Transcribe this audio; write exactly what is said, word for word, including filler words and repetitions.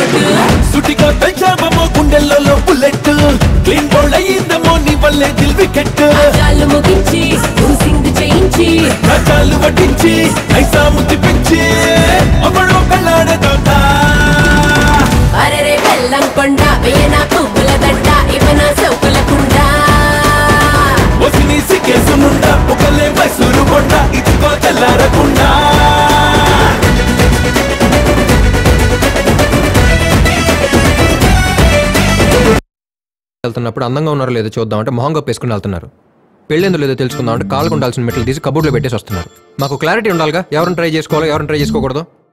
సుటిగా పెంచామో గుండెల్లో bullet clean bowl అయ్యిందమో నీ వల్లే దిల్ వికెట్ చాలు ముగించి సింగ్ చేయించి చాలు వడ్డించి ఐసా ముద్ది పెంచి అమ్మలో కళ్ళాడదా అరే బెల్లంకొండ వేయనా పువ్వుల దండ ఇవనా సౌకులకుండా వసిని సిగ్గేసునుండా ఒకలే మైసూరు కొండ ఇదిగో తెల్లారకుండా వెళ్తున్నప్పుడు అందంగా ఉన్నారో లేదో చూద్దాం అంటే మొహం కప్పేసుకుని వెళ్తున్నారు. పెళ్ళేందో లేదో తెలుసుకుందాం అంటే కాళ్ళకు ఉండాల్సిన మెట్లు తీసి కబోర్డ్లో పెట్టేసి వస్తున్నారు. మాకు క్లారిటీ ఉండాలిగా, ఎవరిని ట్రై చేసుకోవాలో ఎవరిని ట్రై చేసుకోకూడదు.